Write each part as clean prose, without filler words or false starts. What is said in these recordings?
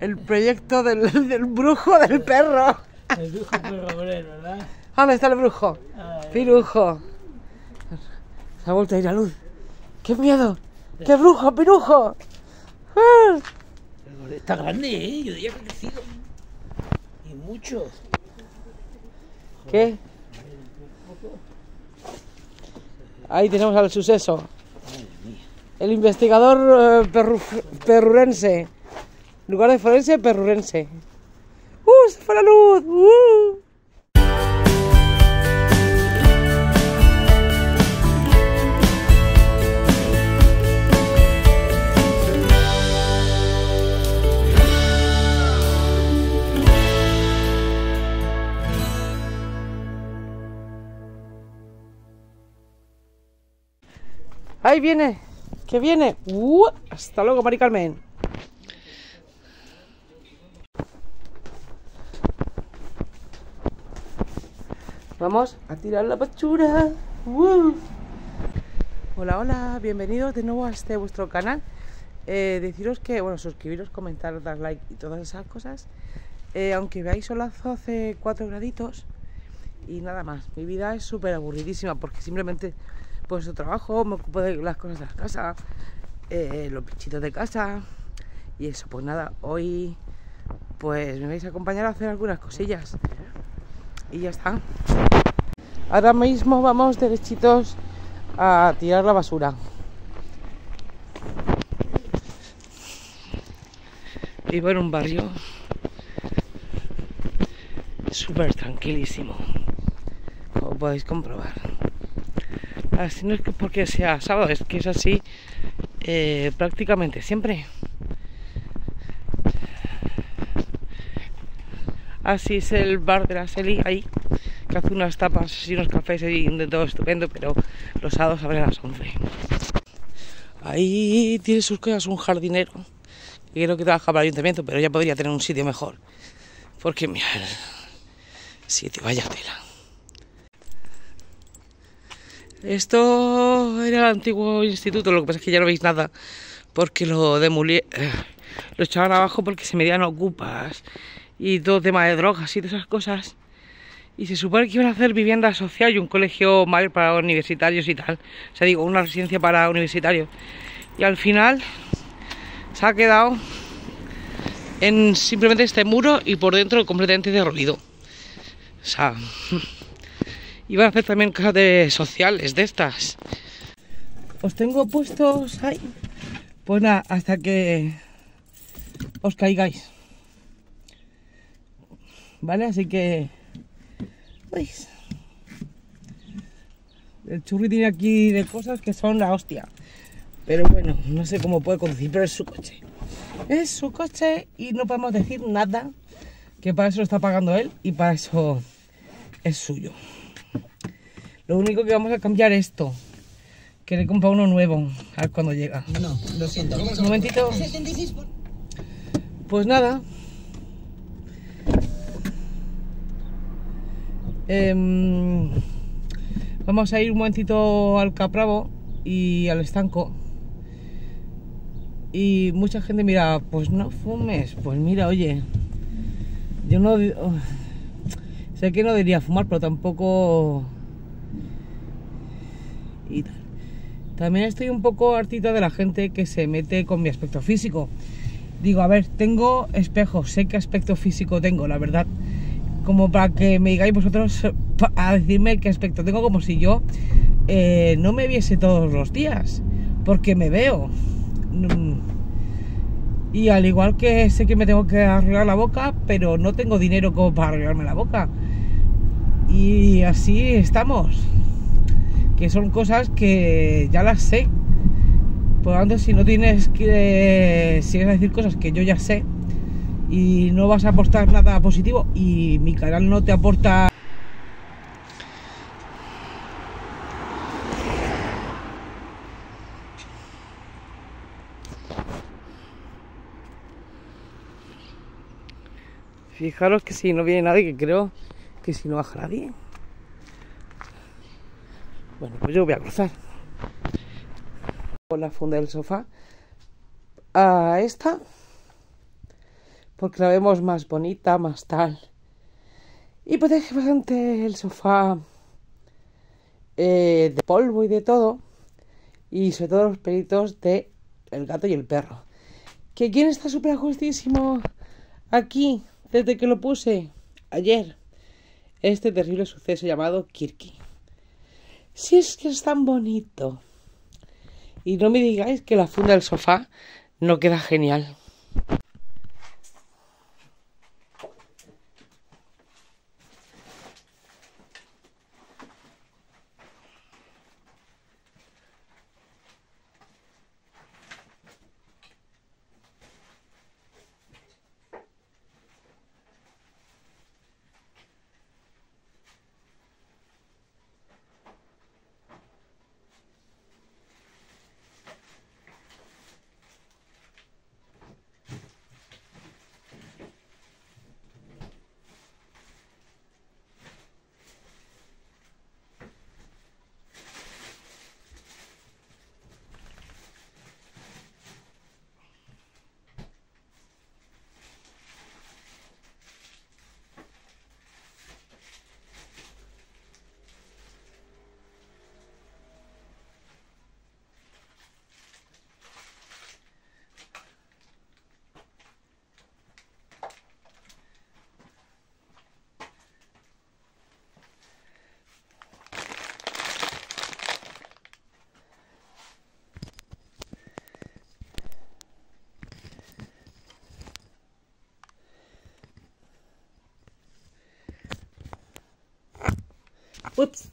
El proyecto del brujo del perro. El brujo perro obrero, ¿verdad? ¿Dónde está el brujo? Ay, Pirujo. Se ha vuelto a ir la luz. ¡Qué miedo! ¡Qué brujo, pirujo! ¡Ah! está grande, ¿eh? Yo diría que ha crecido. Y mucho. ¿Qué? Ahí tenemos al suceso. Madre mía. El investigador perrurense. Lugar de forense, perrurense. ¡Se fue la luz! Ahí viene, que viene. Hasta luego, Mari Carmen. Vamos a tirar la pachura. Hola, hola, bienvenidos de nuevo a este vuestro canal. Deciros que, bueno, suscribiros, comentar, dar like y todas esas cosas. Aunque veáis solazo, hace 4 graditos y nada más. Mi vida es súper aburridísima porque simplemente pues yo trabajo, me ocupo de las cosas de la casa, los bichitos de casa y eso. Pues nada, hoy pues me vais a acompañar a hacer algunas cosillas y ya está. Ahora mismo vamos derechitos a tirar la basura. Vivo en un barrio súper tranquilísimo, como podéis comprobar. Así no es que porque sea sábado, es que es así prácticamente siempre. Así es el bar de la Seli, ahí, que hace unas tapas y unos cafés y de todo estupendo, pero los sábados abre a las 11. Ahí tiene sus cosas un jardinero, que creo que trabaja para el ayuntamiento, pero ya podría tener un sitio mejor. Porque mira, sitio, vaya tela. Esto era el antiguo instituto, lo que pasa es que ya no veis nada, porque lo demolieron, lo echaban abajo porque se medían ocupas y todo tema de drogas y todas esas cosas. Y se supone que iban a hacer vivienda social y un colegio mayor para universitarios y tal. O sea, digo, una residencia para universitarios. Y al final se ha quedado en simplemente este muro y por dentro completamente derruido. O sea, iban a hacer también cosas sociales de estas. Os tengo puestos ahí. Pues nada, hasta que os caigáis. ¿Vale? Así que ¿veis? El churri tiene aquí de cosas que son la hostia. Pero bueno, no sé cómo puede conducir, pero es su coche. Es su coche y no podemos decir nada, que para eso lo está pagando él y para eso es suyo. Lo único que vamos a cambiar es esto, que le he comprado uno nuevo, a ver cuando llega. No, lo siento. Un momentito. Pues nada. Vamos a ir un momentito al Capravo y al estanco. Y mucha gente mira, pues no fumes. Pues mira, oye, yo no sé que no debería fumar, pero tampoco. Y tal. También estoy un poco hartita de la gente que se mete con mi aspecto físico. Digo, a ver, tengo espejos, sé qué aspecto físico tengo, la verdad. Como para que me digáis vosotros a decirme qué aspecto tengo, como si yo no me viese todos los días, porque me veo. Y al igual que sé que me tengo que arreglar la boca, pero no tengo dinero como para arreglarme la boca. Y así estamos. Que son cosas que ya las sé. Por lo tanto, si no tienes que... si vas a decir cosas que yo ya sé y no vas a aportar nada positivo y mi canal no te aporta... Fijaros que si no viene nadie, que creo que si no baja nadie. Bueno, pues yo voy a cruzar con la funda del sofá a esta, porque la vemos más bonita, más tal. Y protege bastante el sofá de polvo y de todo. Y sobre todo los pelitos de el gato y el perro. ¿Que quién está súper ajustísimo aquí desde que lo puse ayer? Este terrible suceso llamado Kirky. Si es que es tan bonito. Y no me digáis que la funda del sofá no queda genial. Ups.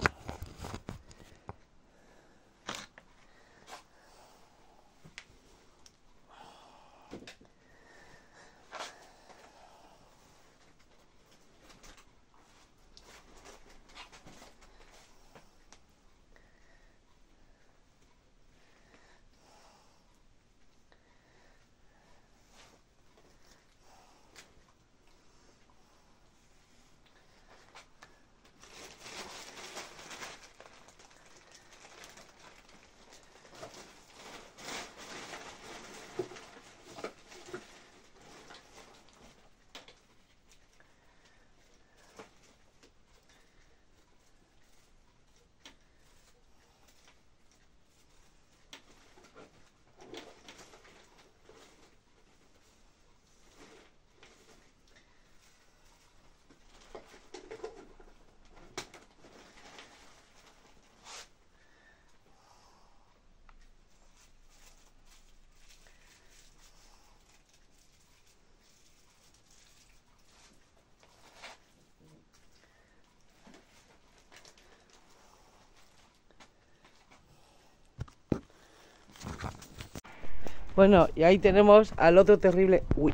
Bueno, y ahí tenemos al otro terrible... Uy.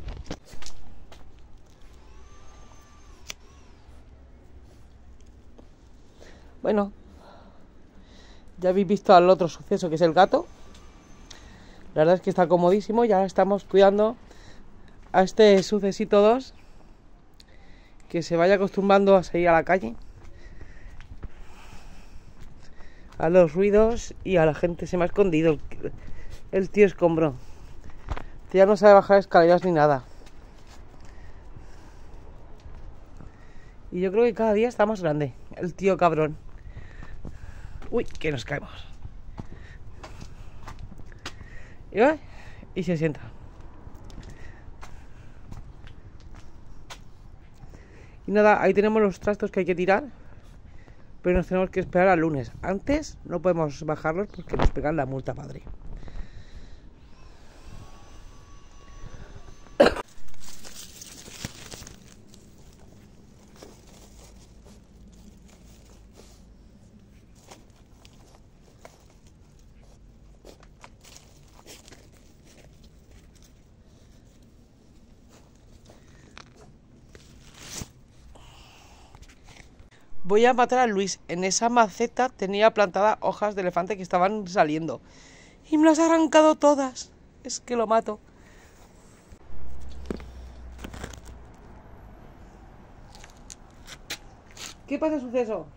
Bueno, ya habéis visto al otro suceso, que es el gato. La verdad es que está comodísimo. Ya estamos cuidando a este sucesito 2, que se vaya acostumbrando a salir a la calle, a los ruidos y a la gente. Se me ha escondido el tío escombro. Ya no sabe bajar escaleras ni nada. Y yo creo que cada día está más grande el tío cabrón. Uy, que nos caemos. Y va y se sienta. Y nada, ahí tenemos los trastos que hay que tirar, pero nos tenemos que esperar al lunes. Antes no podemos bajarlos porque nos pegan la multa, padre. Voy a matar a Luis. En esa maceta tenía plantadas hojas de elefante que estaban saliendo. Y me las ha arrancado todas. Es que lo mato. ¿Qué pasa, suceso?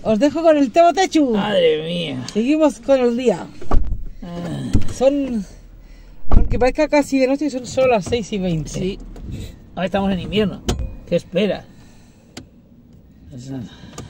Os dejo con el tema Techu. Madre mía. Seguimos con el día. Son... Aunque parezca casi de noche, son solo las 6:20. Sí. Ahora estamos en invierno. ¿Qué esperas? Pues nada.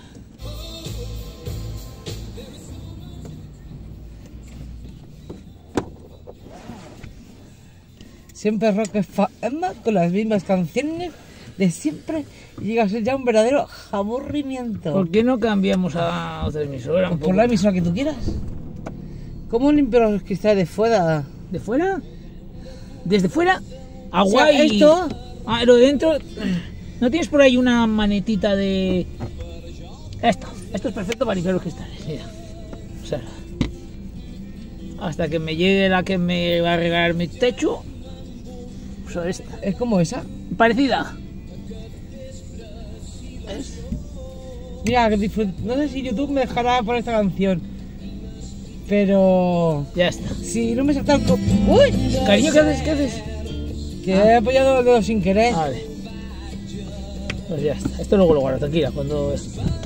Siempre Rock FM con las mismas canciones de siempre y llega a ser ya un verdadero aburrimiento. ¿Por qué no cambiamos a otra emisora? Un Por poco? la emisora que tú quieras. ¿Cómo limpio los cristales de fuera? ¿De fuera? ¿Desde fuera? O Agua sea, y... esto... Ah, lo de dentro... ¿No tienes por ahí una manetita de...? Esto es perfecto para limpiar los cristales, mira. O sea, hasta que me llegue la que me va a regalar mi techo. Uso esta. Es como esa. Parecida. Mira, no sé si YouTube me dejará por esta canción. Pero... Ya está. Si no me salta el... ¡Uy! Cariño, ¿qué haces? ¿Qué haces? Que he apoyado el dedo sin querer. Vale. Pues ya está. Esto luego lo guardo, tranquila. Cuando...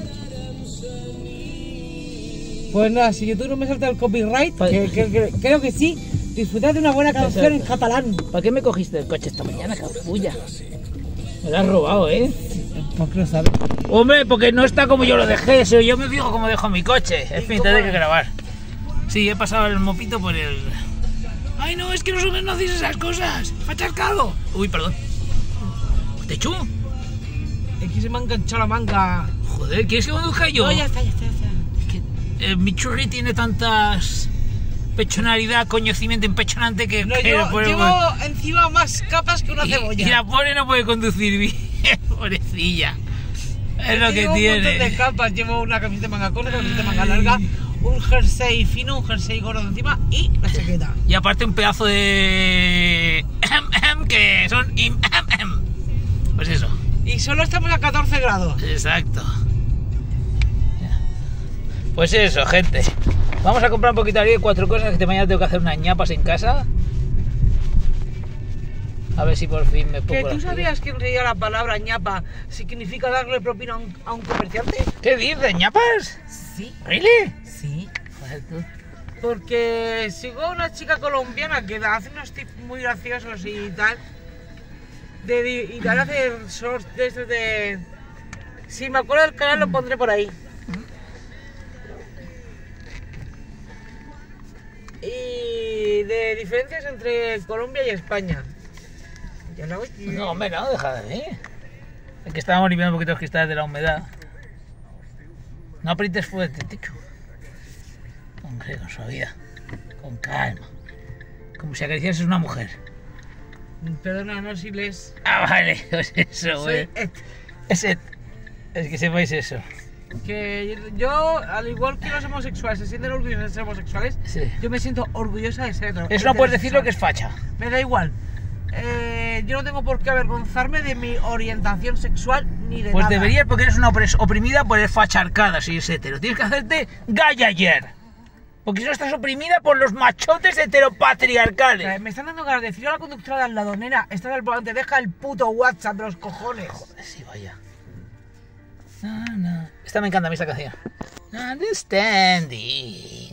Pues nada, si YouTube no me salta el copyright, Vale. que creo que sí, disfrutad de una buena canción en catalán. ¿Para qué me cogiste el coche esta mañana, capulla? Me lo has robado, ¿eh? ¿Por qué lo sabes? Hombre, porque no está como yo lo dejé. Eso, yo me fijo cómo dejo mi coche. En fin, tendré que grabar. Sí, he pasado el mopito por el... ¡Ay, no! Es que los hombres no hacéis esas cosas. ¡Me ha chascado! Uy, perdón. ¿Techu? Es que se me ha enganchado la manga. Joder, ¿quieres que conduzca yo? No, ya está. Es que mi churri tiene tantas... pechonalidad, conocimiento impechonante que... No, que yo la pobre- llevo encima más capas que una y cebolla. la pobre no puede conducir bien, pobrecilla. Es lo que Llevo un montón de tiene. capas, llevo una camiseta de manga corta, una camiseta de manga larga, un jersey fino, un jersey gordo encima y la chaqueta. Y aparte un pedazo de... que son... Pues eso. Y solo estamos a 14 grados. Exacto. Pues eso, gente. Vamos a comprar un poquito de 4 cosas que mañana tengo que hacer unas ñapas en casa. A ver si por fin me ¿Que pongo tú las sabías que en realidad la palabra ñapa significa darle propina a un comerciante? pilas. ¿Qué dices, ñapas? Sí. ¿Really? Sí. Joder, tú. Porque sigo a una chica colombiana que hace unos tips muy graciosos y tal. Y tal hace shorts de estos de... Si me acuerdo del canal lo pondré por ahí. Y de diferencias entre Colombia y España. Ya la voy. No, hombre, no, deja de mí. Es que estábamos limpiando un poquito los cristales de la humedad. No aprietes fuerte, Techu. Hombre, con suavidad. Con calma. Como si acariciases una mujer. Perdona, no si les... Ah, vale, pues eso, Soy güey. Es que sepáis eso. que yo, al igual que los homosexuales se sienten orgullosos de ser homosexuales, Sí. yo me siento orgullosa de ser Eso no puedes decir lo que es facha. Me da igual. Yo no tengo por qué avergonzarme de mi orientación sexual ni de Pues nada. deberías, porque eres una oprimida por el facharcada si eres hetero. Tienes que hacerte gallayer. Porque si no estás oprimida por los machotes heteropatriarcales. Me están dando ganas de decir a la conductora de al lado, nena, estás al volante, deja el puto WhatsApp de los cojones. Joder, sí, vaya. No. Esta me encanta a mí, esta canción. Understanding.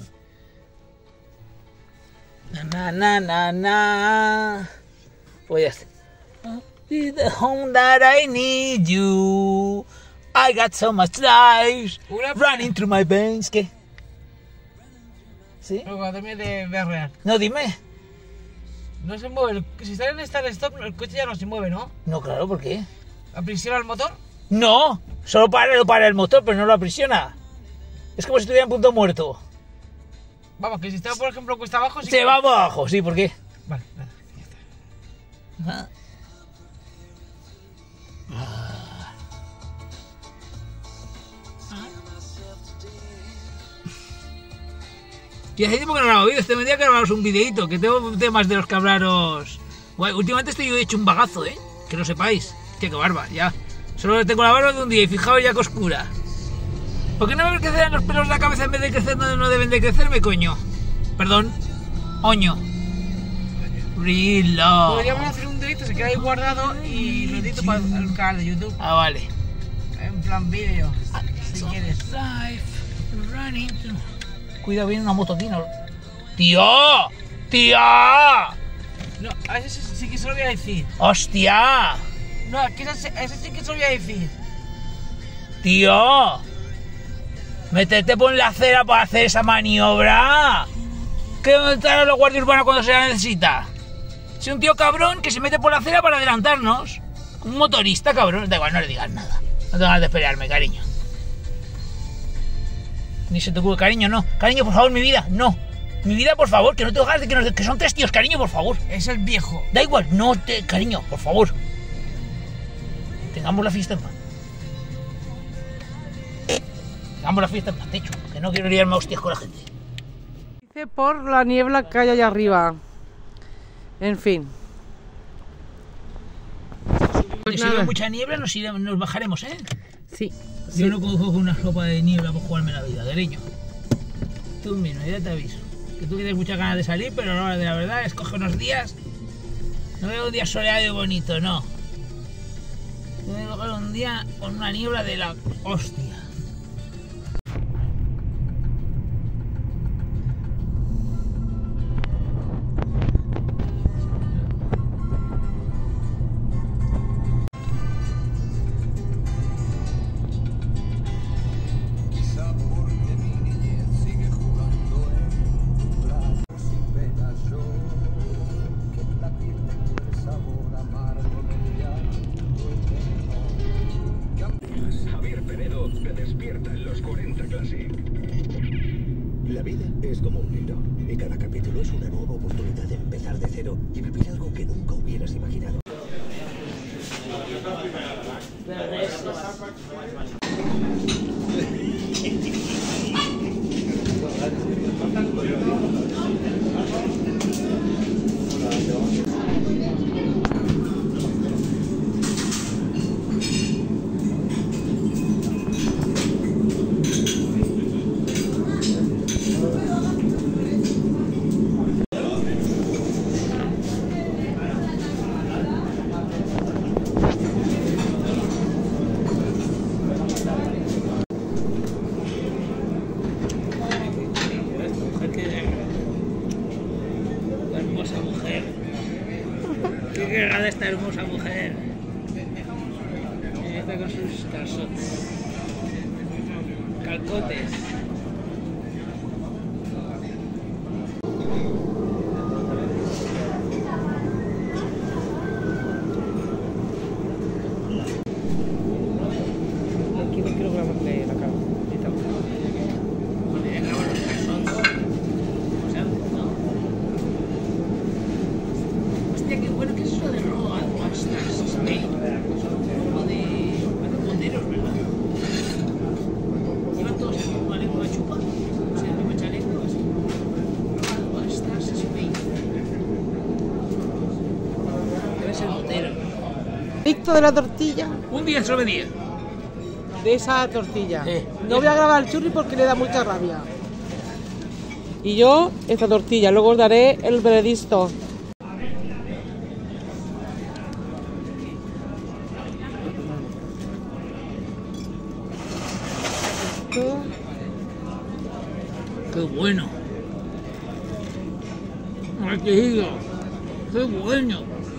Na. Pues ya está. Be the home that I need you. I got so much life running through my veins. ¿Qué? ¿Sí? Luego, dame de real. No, dime. No se mueve. Si está en start stop, el coche ya no se mueve, ¿no? No, claro, ¿por qué? ¿Aprisiona el motor? No, solo para el motor, pero no lo aprisiona. Es como si estuviera en punto muerto. Vamos, que si está, por ejemplo, cuesta abajo... Sí Se que- va abajo, sí, ¿por qué? Vale, nada, ya está. Y hace tiempo que no grabo vídeos, te vendría que grabaros un videito, que tengo temas de los que hablaros. Guay, últimamente estoy hecho un bagazo, que lo sepáis. Tío, qué barba, ya. Solo tengo la barba de un día y fijaos ya que oscura. ¿Por qué no me crecen los pelos de la cabeza en vez de crecer donde no deben de crecerme, coño? Perdón. Oño. Reload. Podríamos hacer un directo, se queda ahí guardado y lo edito para el canal de YouTube. Ah, vale. En plan vídeo. si quieres. Cuidado, viene una moto aquí, ¿no? ¡Tío! ¡Tío! No, a ese sí que se lo voy a decir. ¡Hostia! No, a ese sí que se lo voy a decir. ¡Tío! ¡Métete por la acera para hacer esa maniobra! ¿Qué dónde están los guardias urbanos cuando se la necesita? Es un tío cabrón que se mete por la acera para adelantarnos. Un motorista cabrón. Da igual, no le digas nada. No tengo ganas de pelearme, cariño. Ni se te ocurre, cariño, no. Cariño, por favor, mi vida, no. Mi vida, por favor, que no tengo ganas de que son 3 tíos, cariño, por favor. Es el viejo. Da igual, no te... Cariño, por favor. Tengamos la fiesta en paz. Tengamos la fiesta en paz, techo. Que no quiero liarme a hostias con la gente. Dice por la niebla que hay allá arriba. En fin. Pues si veo mucha niebla nos bajaremos, ¿eh? Sí. Yo no cojo con una sopa de niebla por jugarme la vida, cariño. Tú mismo, ya te aviso. Que tú tienes muchas ganas de salir, pero a la hora de la verdad escoge unos días. No veo un día soleado y bonito, no. Tengo que coger un día con una niebla de la hostia. La vida es como un libro y cada capítulo es una nueva oportunidad de empezar de cero y vivir algo que nunca hubieras imaginado. Qué cagada esta hermosa mujer. Está con sus calzotes. Calcotes. Aquí no quiero grabarle la cara. Hostia, qué bueno que es eso de robo a Stars Spain. Como de monteros, ¿verdad? Llevan todos el mismo chaleco a chupa. O sea, el mismo chaleco así. Robo a Stars Spain. Debe ser montero. Adicto de la tortilla. Un día sobre 10. De esa tortilla. No voy a grabar el churri porque le da mucha rabia. Y yo, esta tortilla. Luego os daré el veredicto. ¡Qué bueno! ¡Ay, querido! ¡Qué bueno!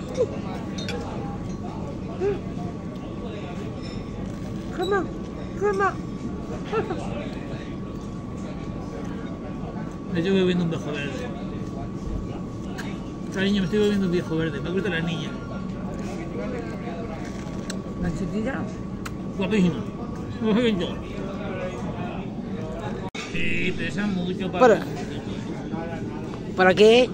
Cama, cama. Me estoy bebiendo un viejo verde. Cariño, me estoy bebiendo un viejo verde. Me gusta la niña. ¿La chiquilla? Guapísima. Muy bien yo. Sí, pesa mucho para... ¿Para qué?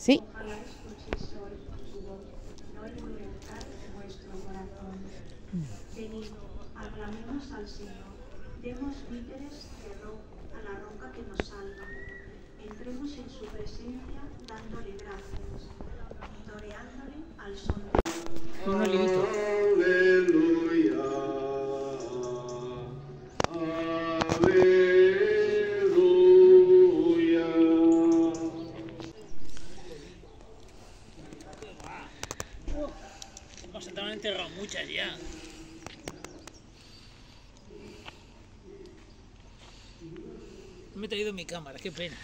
Sí. Ojalá escuchéis hoy su voz, no endurecer vuestro corazón. Venid, aclamemos al Señor, demos víveres a la roca que nos salva. Entremos en su presencia dándole gracias, toreándole al son de... Un olivito. Te han enterrado muchas ya. Me he traído mi cámara, qué pena.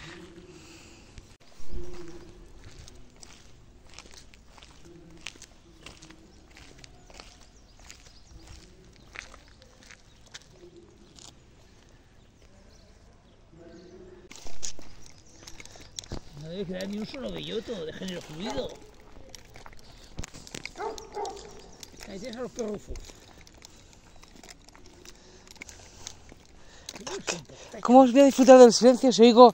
No debe quedar ni un solo belloto de género fluido. Ahí tienes a los perrufos. ¿Cómo os voy a disfrutar del silencio si oigo...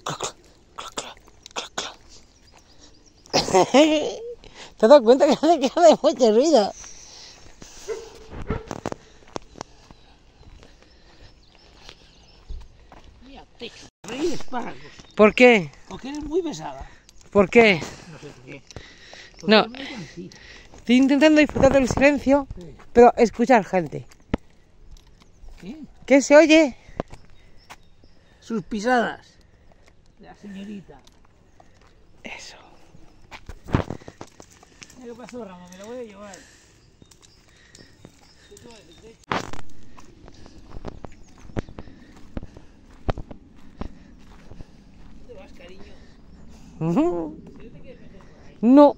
¿Te has dado cuenta que hace mucho ruido? Mira, techo, rey de espárragos. ¿Por qué? Porque eres muy pesada. ¿Por qué? No sé por qué. No. Eres muy conocida. Estoy intentando disfrutar del silencio, Sí. pero escuchar gente. ¿Qué? ¿Qué se oye? Sus pisadas. La señorita. Eso. Mira qué pasó, Ramón, me la voy a llevar. ¿Qué te voy a decir? ¿Dónde vas, cariño? Ujú. No.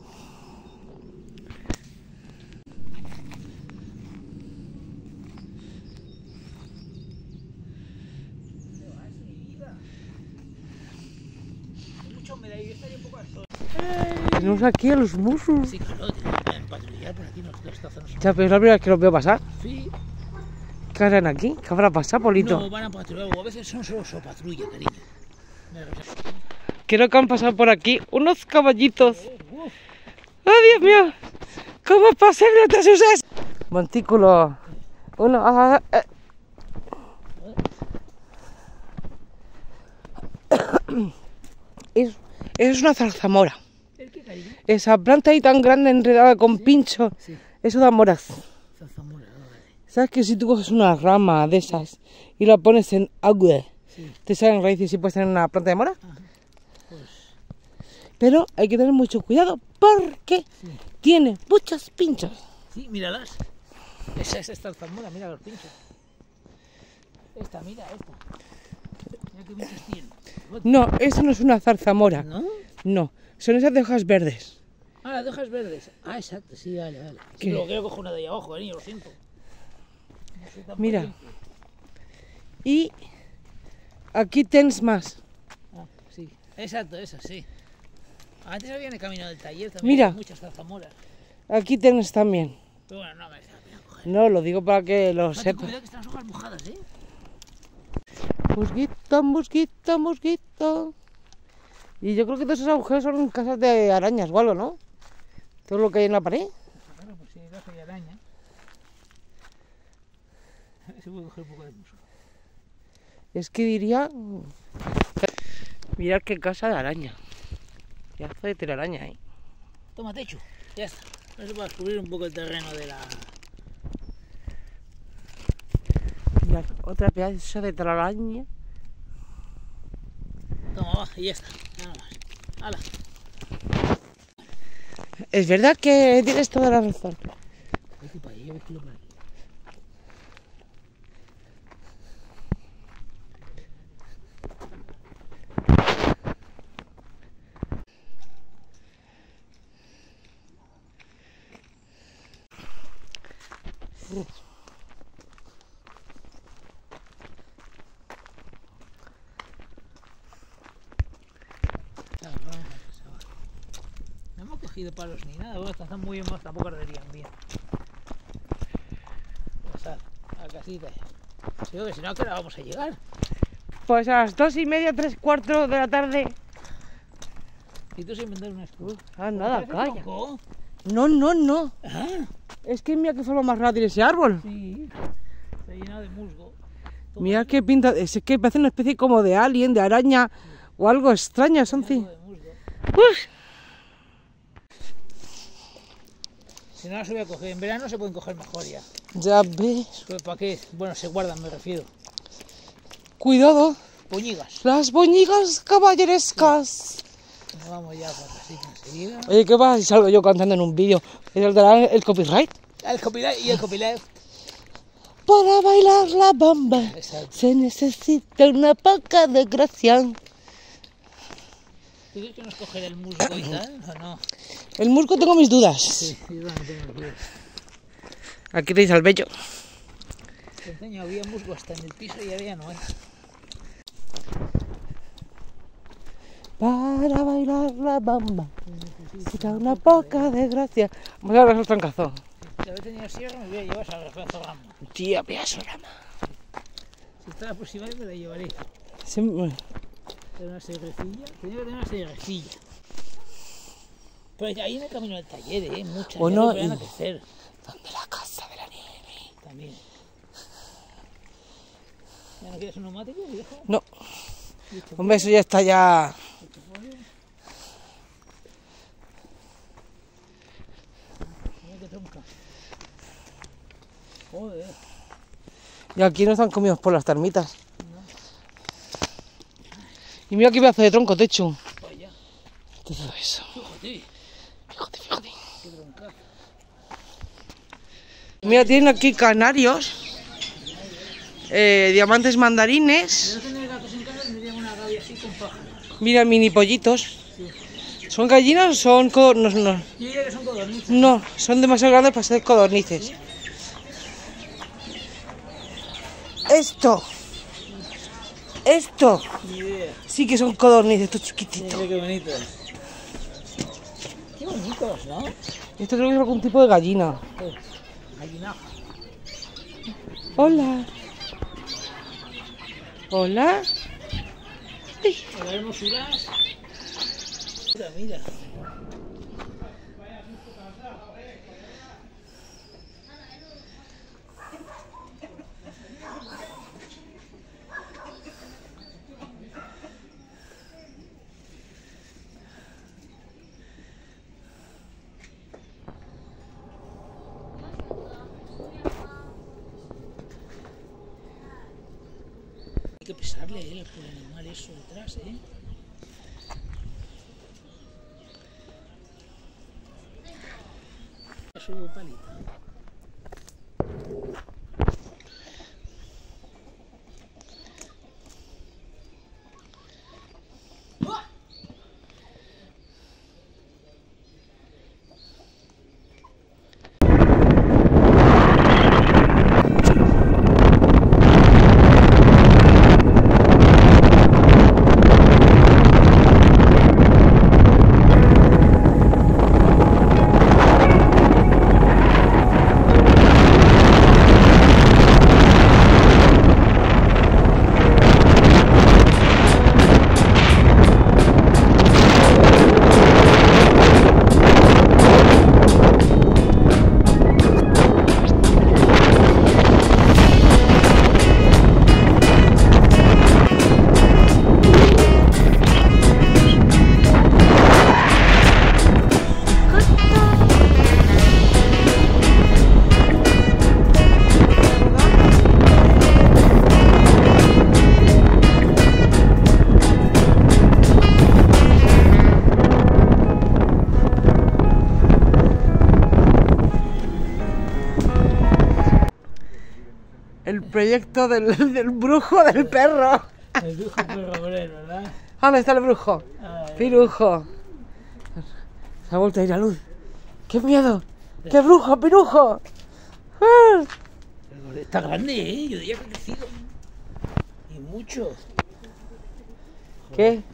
Mucha humedad y yo estaría un poco al sol. Tenemos aquí a los musos. Sí, claro, tenemos que patrullar por aquí, esta zona. Ya, pero es la primera vez que los veo pasar. Sí. ¿Qué harán aquí? ¿Qué habrá pasado, Polito? No, van a patrullar, o a veces son solo patrulla, cariño. Mira, Creo que han pasado por aquí unos caballitos. ¡Oh, Dios mío! ¿Cómo pasé no te asustes? Montículo. Uno. Eso es una zarzamora. ¿el qué, cariño? Esa planta ahí tan grande enredada con pincho. Sí. Eso da moras. Zarzamora, vale. ¿Sabes que si tú coges una rama de esas y la pones en agua, Sí. te salen raíces y puedes tener una planta de mora? Ajá. Pues, Pero hay que tener mucho cuidado porque sí. tiene muchos pinchos. Sí, míralas. Esa es esta zarzamora, mira los pinchos. Esta, mira, esta. Mira qué pinchos tiene. No, eso no es una zarzamora. ¿No? No, son esas de hojas verdes. Ah, las de hojas verdes. Ah, exacto, sí, vale, vale. ¿Qué? Sí, luego quiero coger una de ahí abajo, cariño, lo siento. No soy tan Mira. valiente. Y aquí tienes más. Ah, sí. Exacto, esa, sí. Antes había en el camino del taller también. Mira. Muchas zarzamoras. Aquí tienes también. Pero bueno, no merece la pena coger. No, lo digo para que lo Ten sepas. cuidado que están las hojas mojadas, ¿eh? Mosquito, mosquito, mosquito. Y yo creo que todos esos agujeros son casas de arañas o algo, ¿no? Todo lo que hay en la pared. Claro, pues si hay gato y araña. Se puede coger un poco de musgo. Es que diría... Mirad qué casa de araña. Pedazo de telaraña ahí. Toma techo, ya está. Eso para descubrir un poco el terreno de la... Mirad, otra pedazo de telaraña. Toma, va, y ya está. Nada más. ¡Hala! Es verdad que tienes toda la razón. Vete para allá, yo vigilo por aquí. No hemos cogido palos ni nada, bueno, están muy bien, tampoco arderían bien. Pasad a la casita ya. Si no, que si no, ¿a qué hora vamos a llegar? Pues a las 2:30, 3:15 de la tarde. Y tú sin vender una escuela. Ah, nada, calla. Tronco? No. Ah, Es que mira qué forma más rara tiene ese árbol. sí. Está lleno de musgo. Todo Mira qué pinta. Es que parece una especie como de alien, de araña o algo extraño. Son lleno de musgo. Si no las voy a coger. En verano se pueden coger mejor ya. Ya ves. Pero ¿para qué? Bueno, se guardan, me refiero. Cuidado. Poñigas. Las boñigas caballerescas. Nos vamos ya por la sitio enseguida. Oye, ¿qué pasa si salgo yo cantando en un vídeo? ¿Me saldrá el copyright? El copyright y el copyright. Para bailar la bamba Exacto. se necesita una poca de gracia. ¿Tú crees que nos cogerá el musgo y tal o no? El musgo tengo mis dudas. Sí, yo también tengo dudas. Aquí tenéis al bello. Te enseño, había musgo hasta en el piso y ahora ya no hay. Para bailar la bamba necesita una poca de gracia. Vamos a ver el trancazo. Si había tenido sierra me hubiera llevado a Rafael Rama. Tía, Piasorama. Si está la próxima vez me la llevaré. Siempre... Tengo una segrecilla. Tenía que tener una segrecilla. Pues ahí en el camino del taller, muchas. Bueno, ya no y- a crecer ¿Dónde la casa de la nieve? también. ¿Ya no quieres un neumático, viejo? No. Hombre, eso ya está ya... Mira qué tronca. Joder. Y aquí no están comidos por las termitas. Y mira qué pedazo de tronco, techo. Vaya. Todo eso. Fíjate. Fíjate. Qué tronca. Mira, tienen aquí canarios, diamantes mandarines, Yo no tener gatos en casa tendría una gavia así con pájaros. mira, mini pollitos. ¿Son gallinas o son codornices? No, Yo diría que son codornices. no, son demasiado grandes para ser codornices. Esto Ni idea. sí que son codornices, estos chiquititos. Mira qué bonitos. Qué bonitos, ¿no? Esto creo que es algún tipo de gallina. Gallinaja. Hola. Hola. Ahora hermosuras. Mira, mira. Hay que pesarle el animal eso detrás, Su palita. El proyecto del brujo del perro. El viejo perro obrero, ¿verdad? ¿Dónde está el brujo? Ay, Pirujo. Se ha vuelto a ir la luz. ¡Qué miedo! ¡Qué brujo, pirujo! ¡Ah! está grande, yo diría que ha crecido. Y mucho. ¿Qué?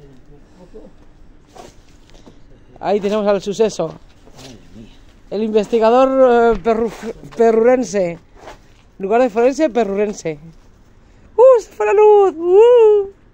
Ahí tenemos al suceso. Madre mía. El investigador perrurense. Lugar de forense perrurense. ¡Se fue la luz!